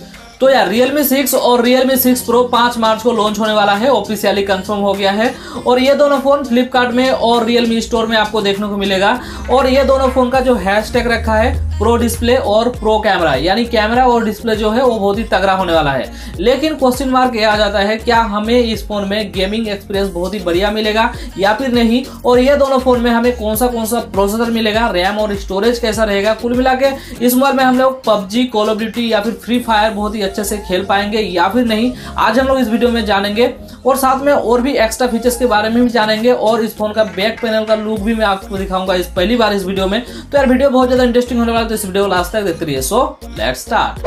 तो यार Realme 6 और Realme 6 Pro 5 मार्च को लॉन्च होने वाला है, ऑफिशियली कंफर्म हो गया है। और ये दोनों फोन फ्लिपकार्ट में और Realme स्टोर में आपको देखने को मिलेगा। और ये दोनों फोन का जो हैशटैग रखा है प्रो डिस्प्ले और प्रो कैमरा, यानी कैमरा और डिस्प्ले जो है वो बहुत ही तगड़ा होने वाला है। लेकिन क्वेश्चन मार्क ये आ जाता है, क्या हमें इस फोन में गेमिंग एक्सपीरियंस बहुत ही बढ़िया मिलेगा या फिर नहीं, और ये दोनों फोन में हमें कौन सा प्रोसेसर मिलेगा, रैम और स्टोरेज कैसा रहेगा। कुल मिला के इस मोबाइल में हम लोग पबजी, कॉल ऑफ ड्यूटी या फिर फ्री फायर बहुत ही अच्छे से खेल पाएंगे या फिर नहीं, आज हम लोग इस वीडियो में जानेंगे। और साथ में और भी एक्स्ट्रा फीचर्स के बारे में भी जानेंगे, और इस फोन का बैक पैनल का लुक भी मैं आपको दिखाऊंगा इस पहली बार इस वीडियो में। तो यार वीडियो बहुत ज्यादा इंटरेस्टिंग होने वाला है, तो इस वीडियो को लास्ट तक देखते रहिए। So let's start.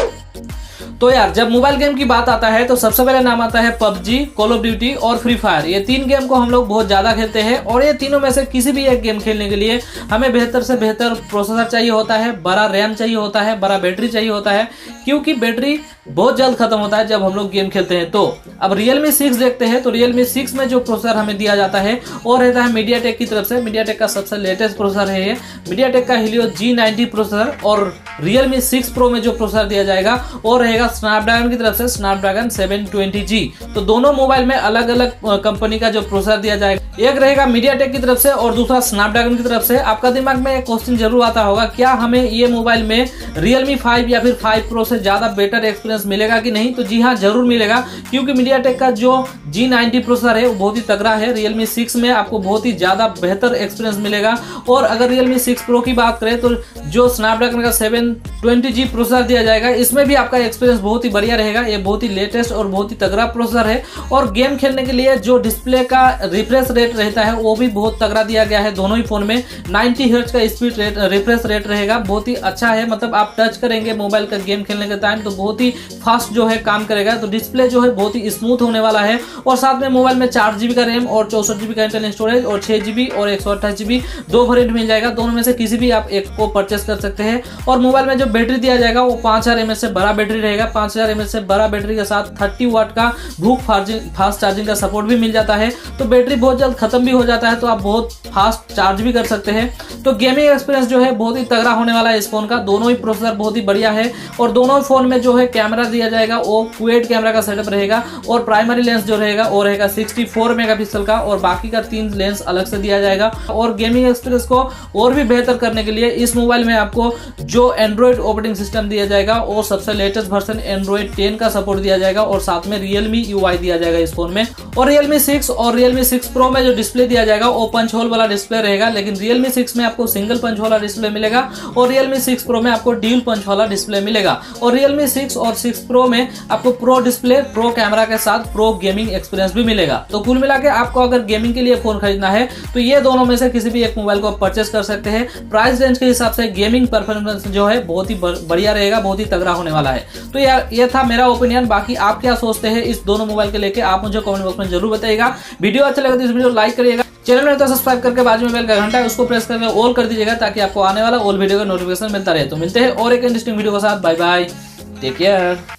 तो यार जब मोबाइल गेम की बात आता है तो सबसे पहले नाम आता है पबजी, कॉल ऑफ ड्यूटी और फ्री फायर। ये तीन गेम को हम लोग बहुत ज्यादा खेलते हैं, और ये तीनों में से किसी भी एक गेम खेलने के लिए हमें बेहतर से बेहतर प्रोसेसर चाहिए होता है, बड़ा रैम चाहिए होता है, बड़ा बैटरी चाहिए होता है, क्योंकि बैटरी बहुत जल्द खत्म होता है जब हम लोग गेम खेलते हैं। तो अब Realme 6 देखते हैं। तो Realme 6 में जो प्रोसेसर हमें दिया जाता है और रहता है MediaTek की तरफ से। MediaTek का सबसे लेटेस्ट प्रोसेसर है ये, MediaTek का Helio G90 प्रोसेसर। और Realme 6 Pro में जो प्रोसेसर दिया जाएगा वो रहेगा स्नैपड्रैगन की तरफ से, स्नैपड्रैगन 720G। तो दोनों मोबाइल में अलग अलग कंपनी का जो प्रोसेसर दिया जाएगा, एक रहेगा MediaTek की तरफ से और दूसरा स्नैपड्रैगन की तरफ से। आपका दिमाग में एक क्वेश्चन जरूर आता होगा, क्या हमें ये मोबाइल में Realme 5 या फिर 5 Pro से ज्यादा बेटर एक्सपीरियंस मिलेगा कि नहीं। तो जी हाँ, जरूर मिलेगा, क्योंकि MediaTek का जो G90 प्रोसेसर है वो बहुत ही तगड़ा है। Realme 6 में आपको बहुत ही ज्यादा बेहतर एक्सपीरियंस मिलेगा। और अगर Realme 6 Pro की बात करें तो जो स्नैपड्रैगन का 720G प्रोसेसर दिया जाएगा, इसमें भी आपका एक्सपीरियंस बहुत ही बढ़िया रहेगा। ये बहुत ही लेटेस्ट और बहुत ही तगड़ा प्रोसेसर है। और गेम खेलने के लिए जो डिस्प्ले का रिफ्रेश रेट रहता है वो भी बहुत तगड़ा दिया गया है दोनों ही फोन में। 90 हर्ट्ज का स्पीड रेट रिफ्रेश रेट रहेगा, बहुत ही अच्छा है। मतलब आप टच करेंगे मोबाइल का गेम खेलने के टाइम तो बहुत ही फास्ट जो है काम करेगा। तो डिस्प्ले जो है बहुत ही स्मूथ होने वाला है। और साथ में मोबाइल में 4GB का रैम और 64GB का इंटरनल स्टोरेज और 6GB और 128GB दो वेरिएंट मिल जाएगा। दोनों में से किसी भी आप एक को परचेस कर सकते हैं। और मोबाइल में जो बैटरी दिया जाएगा वो 5000 mAh से बड़ा बैटरी रहेगा। 5000 mAh से बड़ा बैटरी के साथ 30 वाट का भूख फास्ट चार्जिंग का सपोर्ट भी मिल जाता है। तो बैटरी बहुत जल्द खत्म भी हो जाता है, तो आप बहुत फास्ट चार्ज भी कर सकते हैं। तो गेमिंग एक्सपीरियंस जो है बहुत ही तगड़ा होने वाला है इस फोन का। दोनों ही प्रोसेसर बहुत ही बढ़िया है। और दोनों फोन में जो है कैमरा दिया जाएगा वो क्वाड कैमरा का सेटअप रहेगा। और प्राइमरी लेंस जो रहेगा वो रहेगा 64 मेगापिक्सल का, और बाकी का 3 लेंस अलग से दिया जाएगा। और गेमिंग एक्सपीरियंस को और भी बेहतर करने के लिए इस मोबाइल में आपको जो एंड्रॉइड ऑपरेटिंग सिस्टम दिया जाएगा वो सबसे लेटेस्ट वर्जन एंड्रॉइड 10 का सपोर्ट दिया जाएगा। और साथ में Realme UI दिया जाएगा इस फोन में। और Realme 6 और Realme 6 Pro में जो डिस्प्ले दिया जाएगा वो पंच होल वाला डिस्प्ले रहेगा, लेकिन Realme 6 में आपको सिंगल पंच वाला डिस्प्ले मिलेगा और Realme 6 Pro में आपको ड्यूल पंच वाला डिस्प्ले मिलेगा। और Realme 6 और 6 Pro में आपको प्रो डिस्प्ले, प्रो कैमरा के साथ प्रो गेमिंग एक्सपीरियंस भी मिलेगा। तो कुल मिला के आपको अगर गेमिंग के लिए फोन खरीदना है तो ये दोनों में से किसी भी एक मोबाइल को परचेस कर सकते हैं। प्राइस रेंज के हिसाब से गेमिंग परफॉर्मेंस जो है बहुत ही बढ़िया रहेगा, बहुत ही तगड़ा होने वाला है। तो यार ये था मेरा ओपिनियन। बाकी आप क्या सोचते हैं इस दोनों मोबाइल के लेके, आप मुझे कमेंट बॉक्स में जरूर बताइएगा। वीडियो अच्छा लगे तो इस वीडियो को लाइक करिएगा, चैनल में तो सब्सक्राइब करके बाजू में बेल का घंटा है उसको प्रेस करके ऑल कर दीजिएगा, ताकि आपको आने वाला ऑल वीडियो का नोटिफिकेशन मिलता रहे। तो मिलते हैं और एक इंटरेस्टिंग वीडियो के साथ। Bye bye, take care.